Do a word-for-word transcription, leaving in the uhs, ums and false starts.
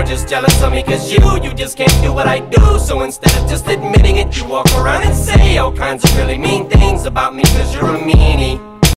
just jealous of me cause you, you just can't do what I do. So instead of just admitting it, you walk around and say all kinds of really mean things about me cause you're a meanie.